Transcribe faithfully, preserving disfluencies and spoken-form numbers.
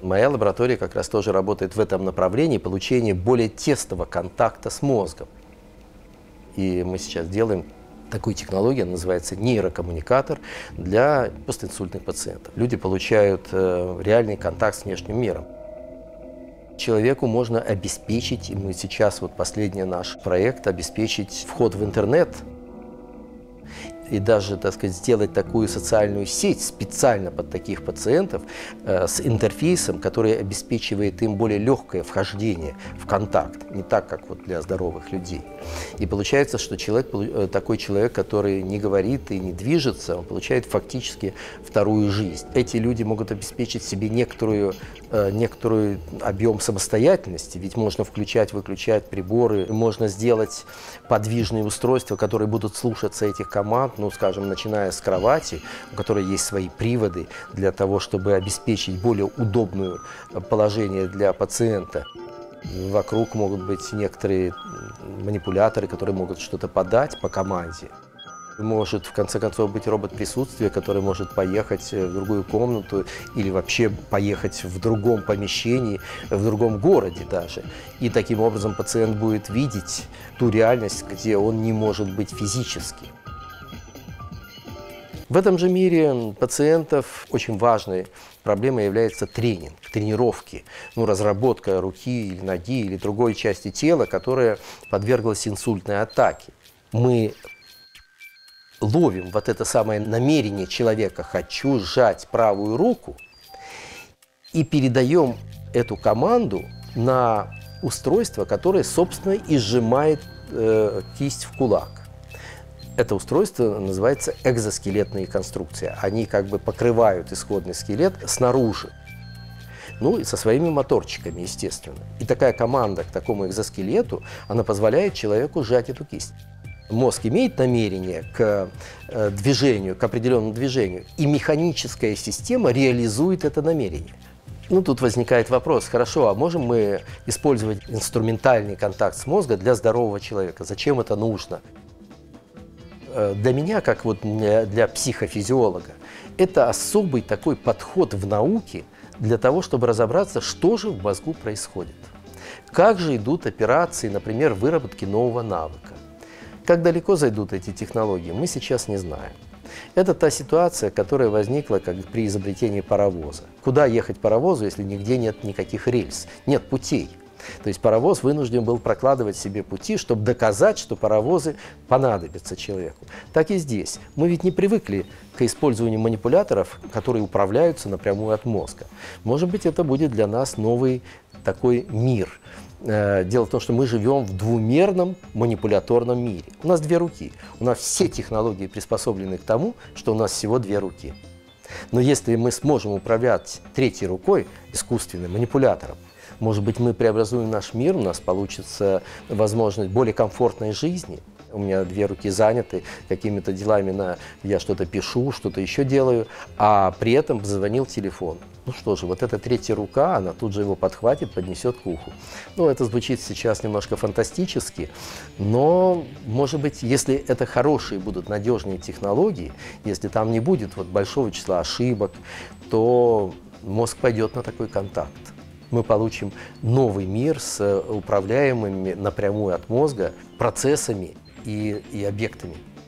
Моя лаборатория как раз тоже работает в этом направлении, получения более тесного контакта с мозгом. И мы сейчас делаем такую технологию, она называется нейрокоммуникатор для постинсультных пациентов. Люди получают э, реальный контакт с внешним миром. Человеку можно обеспечить, и мы сейчас, вот последний наш проект, обеспечить вход в интернет и даже, так сказать, сделать такую социальную сеть специально под таких пациентов э, с интерфейсом, который обеспечивает им более легкое вхождение в контакт, не так, как вот для здоровых людей. И получается, что человек, такой человек, который не говорит и не движется, он получает фактически вторую жизнь. Эти люди могут обеспечить себе некоторую, э, некоторую объем самостоятельности, ведь можно включать, выключать приборы, можно сделать подвижные устройства, которые будут слушаться этих команд, ну, скажем, начиная с кровати, у которой есть свои приводы для того, чтобы обеспечить более удобное положение для пациента. Вокруг могут быть некоторые манипуляторы, которые могут что-то подать по команде. Может, в конце концов, быть робот присутствия, который может поехать в другую комнату или вообще поехать в другом помещении, в другом городе даже. И таким образом пациент будет видеть ту реальность, где он не может быть физически. В этом же мире пациентов очень важной проблемой является тренинг, тренировки, ну, разработка руки или ноги или другой части тела, которая подверглась инсультной атаке. Мы ловим вот это самое намерение человека «хочу сжать правую руку» и передаем эту команду на устройство, которое, собственно, и сжимает э, кисть в кулак. Это устройство называется экзоскелетные конструкции. Они как бы покрывают исходный скелет снаружи. Ну и со своими моторчиками, естественно. И такая команда к такому экзоскелету, она позволяет человеку сжать эту кисть. Мозг имеет намерение к э, движению, к определенному движению, и механическая система реализует это намерение. Ну, тут возникает вопрос, хорошо, а можем мы использовать инструментальный контакт с мозгом для здорового человека? Зачем это нужно? Для меня, как вот для психофизиолога, это особый такой подход в науке для того, чтобы разобраться, что же в мозгу происходит. Как же идут операции, например, выработки нового навыка. Как далеко зайдут эти технологии, мы сейчас не знаем. Это та ситуация, которая возникла как при изобретении паровоза. Куда ехать паровозу, если нигде нет никаких рельс, нет путей? То есть паровоз вынужден был прокладывать себе пути, чтобы доказать, что паровозы понадобятся человеку. Так и здесь. Мы ведь не привыкли к использованию манипуляторов, которые управляются напрямую от мозга. Может быть, это будет для нас новый такой мир. Дело в том, что мы живем в двумерном манипуляторном мире. У нас две руки. У нас все технологии приспособлены к тому, что у нас всего две руки. Но если мы сможем управлять третьей рукой, искусственным манипулятором, может быть, мы преобразуем наш мир, у нас получится возможность более комфортной жизни. У меня две руки заняты какими-то делами, на, я что-то пишу, что-то еще делаю, а при этом звонил телефон. Ну что же, вот эта третья рука, она тут же его подхватит, поднесет к уху. Ну, это звучит сейчас немножко фантастически, но, может быть, если это хорошие будут надежные технологии, если там не будет вот большого числа ошибок, то мозг пойдет на такой контакт. Мы получим новый мир с управляемыми напрямую от мозга процессами и, и объектами.